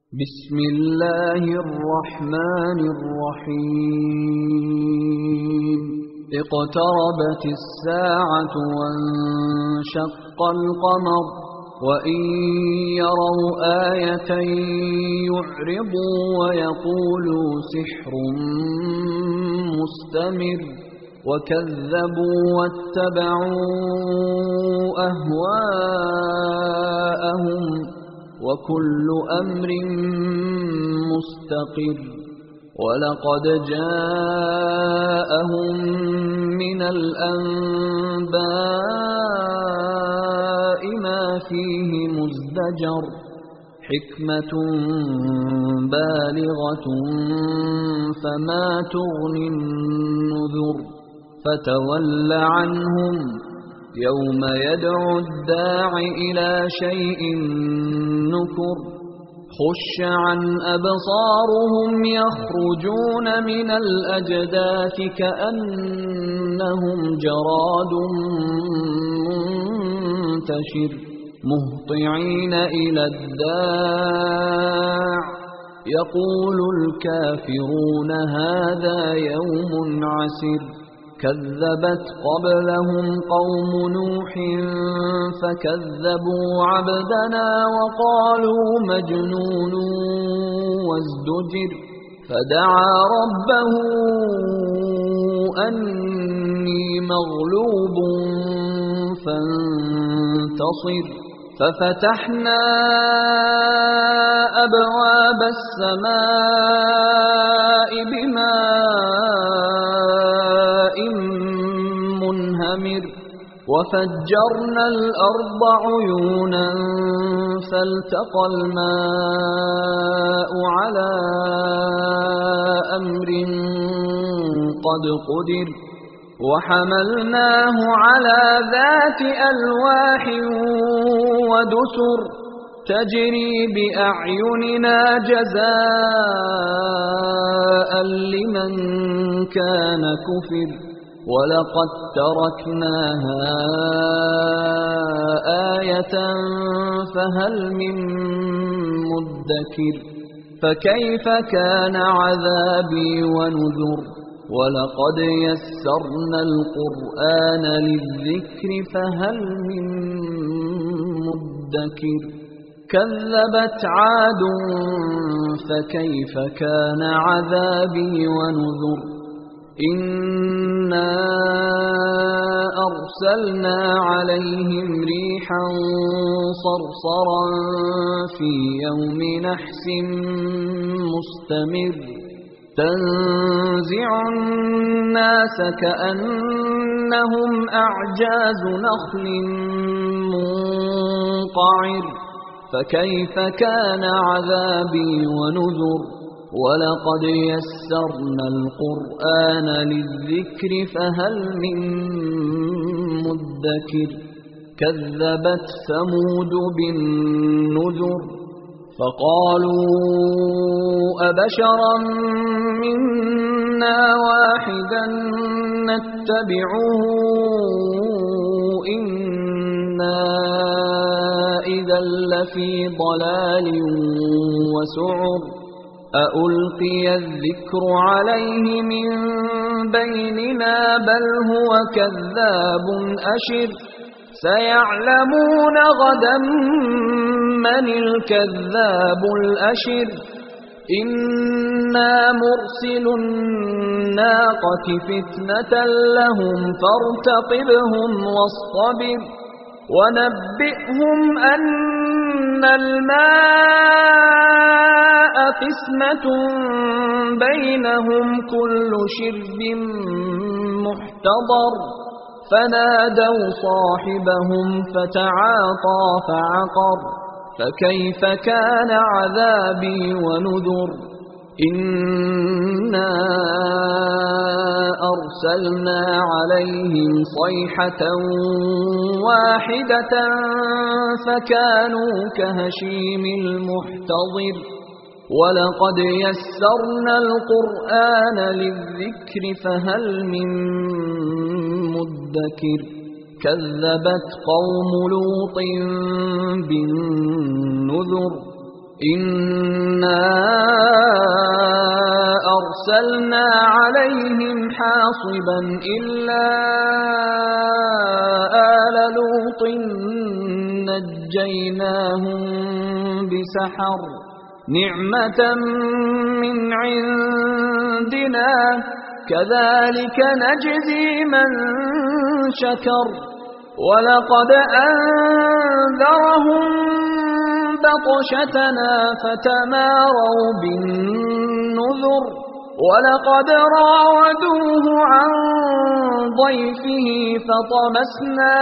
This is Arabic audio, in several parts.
بسم الله الرحمن الرحيم اقتربت الساعة وانشق القمر وإن يروا آية يعرضوا ويقولوا سحر مستمر وكذبوا واتبعوا أهواءهم وكل أمر مستقر ولقد جاءهم من الأنباء ما فيه مزدجر حكمة بالغة فما تغني النذر فتول عنهم يوم يدعو الداع إلى شيء نكر خش عن أبصارهم يخرجون من الأجداث كأنهم جراد منتشر مهطعين إلى الداع يقول الكافرون هذا يوم عسر كذبت قبلهم قوم نوح فكذبوا عبدنا وقالوا مجنون وازدجر فدعا ربه أني مغلوب فانتصر ففتحنا أبواب السماء بماء منهمر وفجرنا الأرض عيونا فالتقى الماء على أمر قد قدر وحملناه على ذات ألواح ودسر تجري بأعيننا جزاء لمن كان كفر ولقد تركناها آية فهل من مدكر فكيف كان عذابي ونذر ولقد يسرنا القرآن للذكر فهل من مدكر كذبت عاد فكيف كان عذابي ونذر إنا أرسلنا عليهم ريحا صرصرا في يوم نحس مستمر تنزع الناس كأنهم أعجاز نخل منقعر فكيف كان عذابي ونذر ولقد يسرنا القرآن للذكر فهل من مدكر كذبت ثمود بالنذر فقالوا أبشرا منا واحدا نتبعه إنا إذا لفي ضلال وسعر أألقي الذكر عليه من بيننا بل هو كذاب أشر سيعلمون غدا من الكذاب الأشر إنا مرسل الناقة فتنة لهم فارتقبهم واصطبر ونبئهم أن الماء قسمة بينهم كل شرب محتضر فنادوا صاحبهم فتعاطى فعقر فكيف كان عذابي ونذر إنا أرسلنا عليهم صيحة واحدة فكانوا كهشيم المحتضر ولقد يسرنا القرآن للذكر فهل من مدكر كذبت قوم لوط بالنذر إنا أرسلنا عليهم حاصبا إلا آل لوط نجيناهم بسحر نعمة من عندنا كذلك نجزي من شكر ولقد أنذرهم بطشتنا فتماروا بالنذر ولقد راودوه عن ضيفه فطمسنا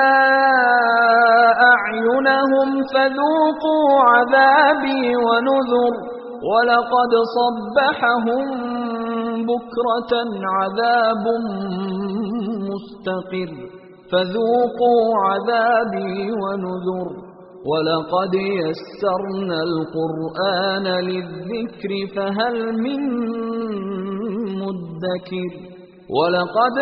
أعينهم فذوقوا عذابي ونذر ولقد صبحهم بكرة عذاب مستقر فذوقوا عذابي ونذر ولقد يسرنا القرآن للذكر فهل من مدكر ولقد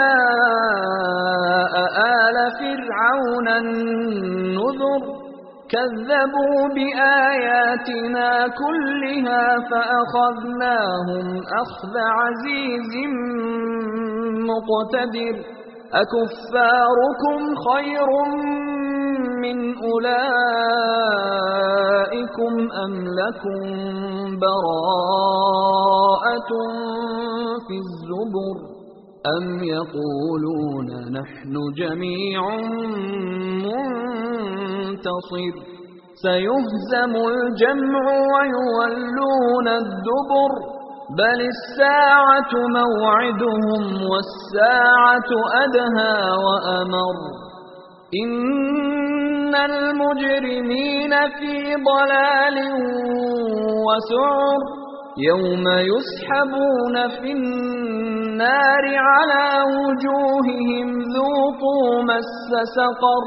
جاء آل فرعون النذر كذبوا بآياتنا كلها فأخذناهم أخذ عزيز مقتدر أكفاركم خير من أولئكم أم لكم براءة في الزبر أم يقولون نحن جميع منتصر سيهزم الجمع ويولون الدبر بل الساعة موعدهم والساعة أدهى وأمر إن المجرمين في ضلال وسعر يوم يسحبون في النار على وجوههم ذوقوا مس سقر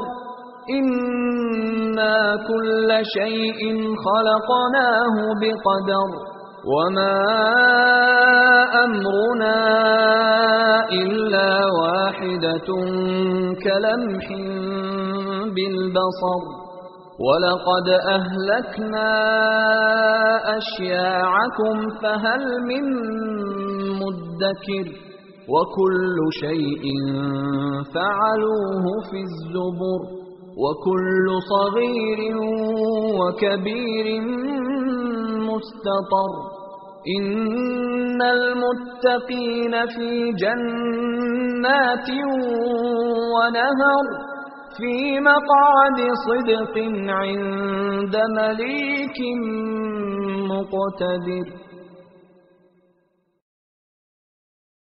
إنا كل شيء خلقناه بقدر وما أمرنا إلا واحدة كلمح بالبصر ولقد أهلكنا أشياعكم فهل من مدكر وكل شيء فعلوه في الزبر وكل صغير وكبير مستطر إن المتقين في جنات ونهر في مقعد صدق عند مليك مقتدر